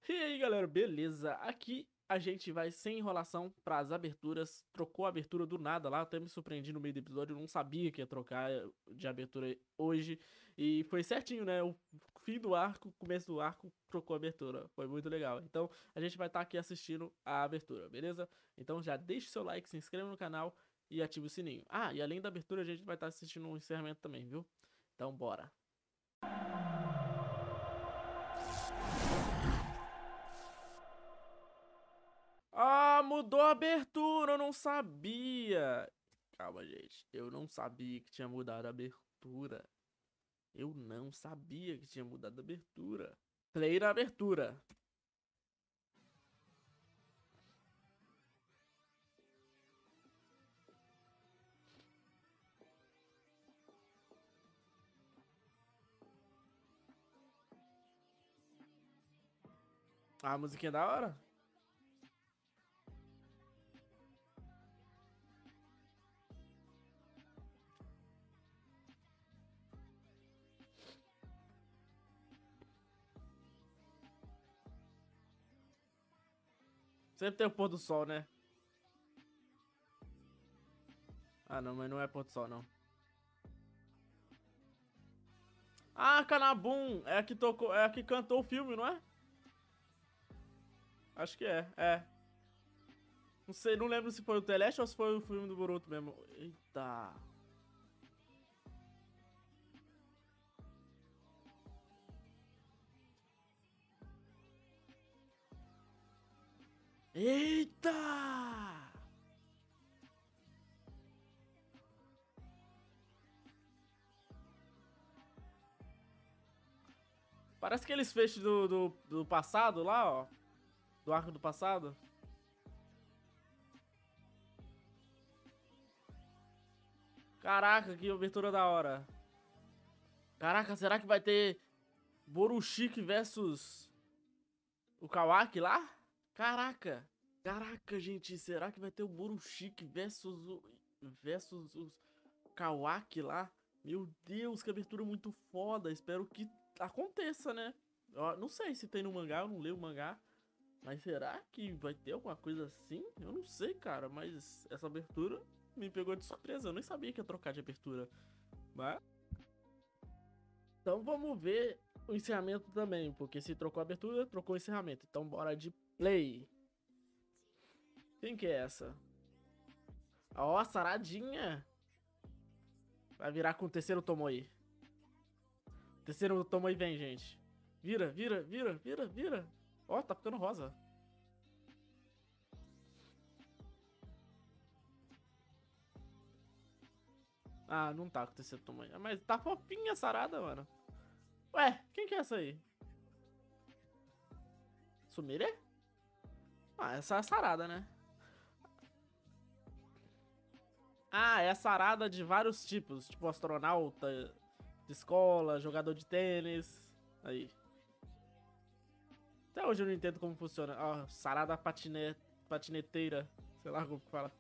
E aí galera, beleza? Aqui a gente vai sem enrolação para as aberturas. Trocou a abertura do nada lá, até me surpreendi no meio do episódio, eu não sabia que ia trocar de abertura hoje. E foi certinho, né? O fim do arco, começo do arco, trocou a abertura. Foi muito legal. Então a gente vai estar aqui assistindo a abertura, beleza? Então já deixa o seu like, se inscreva no canal e ative o sininho. Ah, e além da abertura a gente vai estar assistindo um encerramento também, viu? Então bora. Ah, mudou a abertura, eu não sabia. Calma, gente. Eu não sabia que tinha mudado a abertura. Eu não sabia que tinha mudado a abertura. Play na abertura. Ah, a musiquinha é da hora. Sempre tem o pôr do sol, né? Ah, não, mas não é pôr do sol, não. Ah, Kanabum! É a que tocou, é a que cantou o filme, não é? Acho que é. Não sei, não lembro se foi o Teleste ou se foi o filme do Boruto mesmo. Eita. Eita! Parece aqueles feixes do passado lá, ó. Do arco do passado. Caraca, que abertura da hora. Caraca, será que vai ter Borushiki versus o Kawaki lá? Caraca. Caraca, gente, será que vai ter o Borushiki versus o Kawaki lá? Meu Deus, que abertura muito foda. Espero que aconteça, né? Eu não sei se tem no mangá, eu não leio o mangá. Mas será que vai ter alguma coisa assim? Eu não sei, cara, mas essa abertura me pegou de surpresa. Eu nem sabia que ia trocar de abertura. Mas então vamos ver o encerramento também, porque se trocou a abertura, trocou o encerramento. Então bora de play. Quem que é essa? Ó, a Saradinha. Vai virar com o terceiro Tomoe. Terceiro Tomoe vem, gente. Vira. Ó, tá ficando rosa. Ah, não tá com o terceiro Tomoe. Mas tá fofinha a Sarada, mano. Ué, quem que é essa aí? Sumire? Ah, essa é a Sarada, né? Ah, é a Sarada de vários tipos. Tipo astronauta, de escola, jogador de tênis. Aí. Até hoje eu não entendo como funciona. Ó, sarada patineteira. Sei lá como que fala.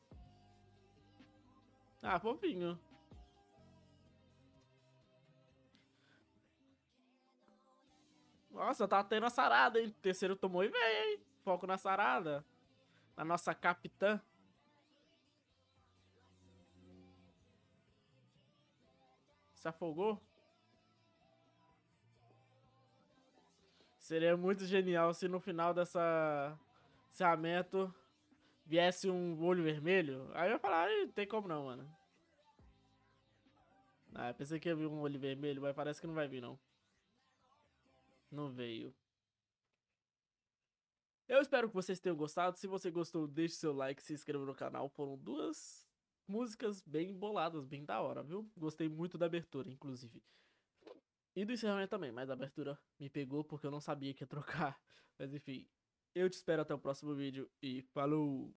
Ah, fofinho. Nossa, tá tendo a sarada, hein? Terceiro tomou e veio, hein? Foco na sarada. Na nossa capitã. Se afogou. Seria muito genial se no final dessa encerramento viesse um olho vermelho. Aí eu ia falar, "Ih, tem como não, mano." Ah, eu pensei que ia vir um olho vermelho, mas parece que não vai vir, não. Não veio. Eu espero que vocês tenham gostado. Se você gostou, deixe seu like, se inscreva no canal. Foram duas músicas bem boladas, bem da hora, viu? Gostei muito da abertura, inclusive. E do encerramento também, mas a abertura me pegou porque eu não sabia que ia trocar. Mas enfim, eu te espero até o próximo vídeo e falou!